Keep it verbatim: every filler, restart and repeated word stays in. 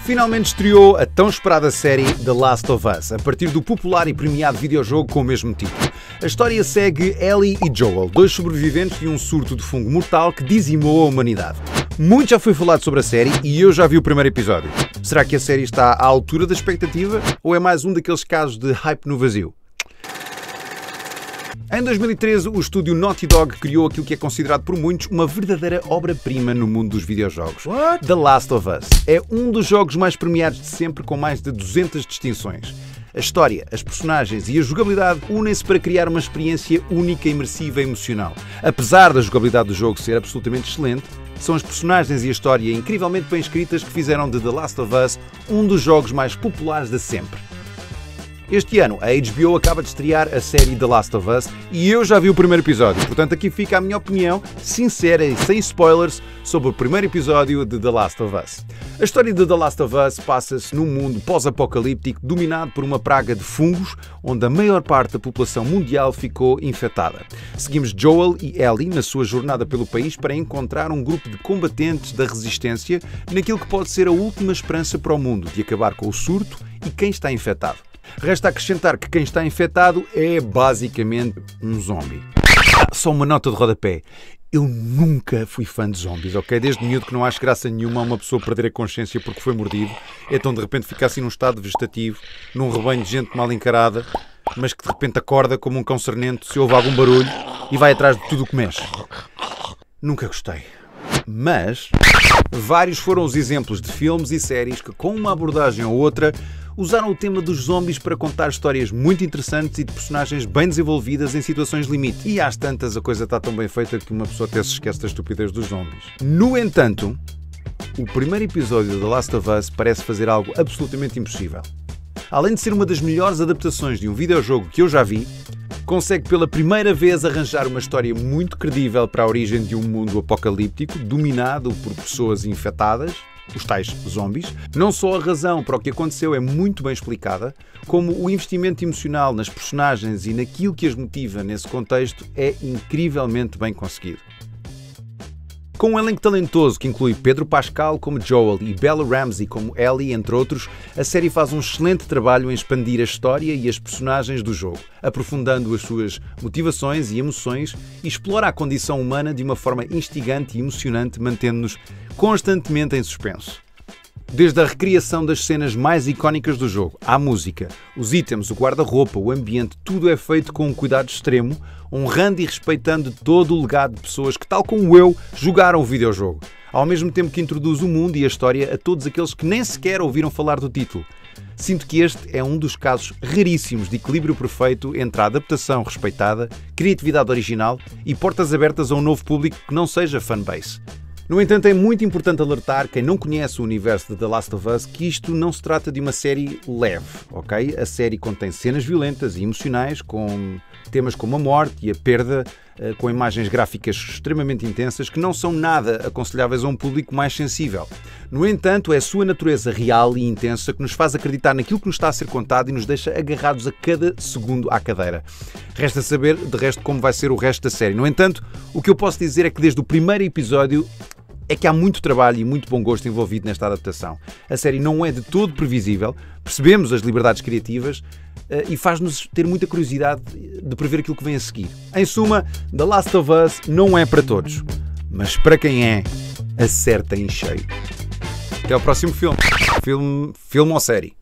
Finalmente estreou a tão esperada série The Last of Us, a partir do popular e premiado videojogo com o mesmo título. A história segue Ellie e Joel, dois sobreviventes de um surto de fungo mortal que dizimou a humanidade. Muito já foi falado sobre a série e eu já vi o primeiro episódio. Será que a série está à altura da expectativa ou é mais um daqueles casos de hype no vazio? Em dois mil e treze, o estúdio Naughty Dog criou aquilo que é considerado por muitos uma verdadeira obra-prima no mundo dos videojogos. What? The Last of Us é um dos jogos mais premiados de sempre, com mais de duzentas distinções. A história, as personagens e a jogabilidade unem-se para criar uma experiência única, imersiva e emocional. Apesar da jogabilidade do jogo ser absolutamente excelente, são as personagens e a história incrivelmente bem escritas que fizeram de The Last of Us um dos jogos mais populares de sempre. Este ano, a H B O acaba de estrear a série The Last of Us e eu já vi o primeiro episódio, portanto aqui fica a minha opinião, sincera e sem spoilers, sobre o primeiro episódio de The Last of Us. A história de The Last of Us passa-se num mundo pós-apocalíptico dominado por uma praga de fungos, onde a maior parte da população mundial ficou infectada. Seguimos Joel e Ellie na sua jornada pelo país para encontrar um grupo de combatentes da resistência naquilo que pode ser a última esperança para o mundo de acabar com o surto e quem está infectado. Resta acrescentar que quem está infectado é basicamente um zombie. Ah, só uma nota de rodapé. Eu nunca fui fã de zombies, ok? Desde miúdo que não acho graça nenhuma a uma pessoa perder a consciência porque foi mordido, então de repente fica assim num estado vegetativo, num rebanho de gente mal encarada, mas que de repente acorda como um cão sarnento se ouve algum barulho e vai atrás de tudo o que mexe. Nunca gostei. Mas vários foram os exemplos de filmes e séries que, com uma abordagem ou outra, usaram o tema dos zombies para contar histórias muito interessantes e de personagens bem desenvolvidas em situações limite. E às tantas a coisa está tão bem feita que uma pessoa até se esquece da estupidez dos zombies. No entanto, o primeiro episódio de The Last of Us parece fazer algo absolutamente impossível. Além de ser uma das melhores adaptações de um videojogo que eu já vi, consegue pela primeira vez arranjar uma história muito credível para a origem de um mundo apocalíptico dominado por pessoas infectadas, os tais zombies. Não só a razão para o que aconteceu é muito bem explicada, como o investimento emocional nas personagens e naquilo que as motiva nesse contexto é incrivelmente bem conseguido. Com um elenco talentoso que inclui Pedro Pascal como Joel e Bella Ramsey como Ellie, entre outros, a série faz um excelente trabalho em expandir a história e as personagens do jogo, aprofundando as suas motivações e emoções e explora a condição humana de uma forma instigante e emocionante, mantendo-nos constantemente em suspenso. Desde a recriação das cenas mais icónicas do jogo, à música, os itens, o guarda-roupa, o ambiente, tudo é feito com um cuidado extremo, honrando e respeitando todo o legado de pessoas que, tal como eu, jogaram o videojogo, ao mesmo tempo que introduz o mundo e a história a todos aqueles que nem sequer ouviram falar do título. Sinto que este é um dos casos raríssimos de equilíbrio perfeito entre a adaptação respeitada, criatividade original e portas abertas a um novo público que não seja fanbase. No entanto, é muito importante alertar quem não conhece o universo de The Last of Us que isto não se trata de uma série leve, ok? A série contém cenas violentas e emocionais, com temas como a morte e a perda, com imagens gráficas extremamente intensas que não são nada aconselháveis a um público mais sensível. No entanto, é a sua natureza real e intensa que nos faz acreditar naquilo que nos está a ser contado e nos deixa agarrados a cada segundo à cadeira. Resta saber, de resto, como vai ser o resto da série. No entanto, o que eu posso dizer é que desde o primeiro episódio é que há muito trabalho e muito bom gosto envolvido nesta adaptação. A série não é de todo previsível, percebemos as liberdades criativas uh, e faz-nos ter muita curiosidade de prever aquilo que vem a seguir. Em suma, The Last of Us não é para todos, mas para quem é, acerta em cheio. Até ao próximo filme. Filme, filme ou série.